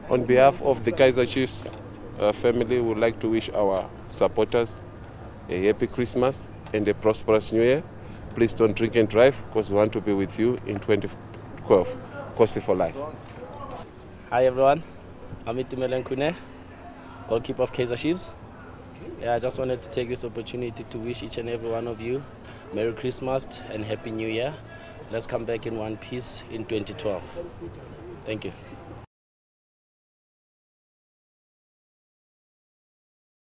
On behalf of the Kaizer Chiefs family, we would like to wish our supporters a happy Christmas and a prosperous New Year. Please don't drink and drive because we want to be with you in 2012. Kosi for life. Hi everyone, I'm Itumeleng, goalkeeper of Kaizer Chiefs. Yeah, I just wanted to take this opportunity to wish each and every one of you Merry Christmas and Happy New Year. Let's come back in one piece in 2012. Thank you.